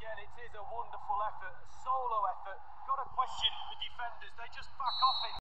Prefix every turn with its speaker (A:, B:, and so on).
A: again, it is a wonderful effort, a solo effort. Got to question the defenders, they just back off it.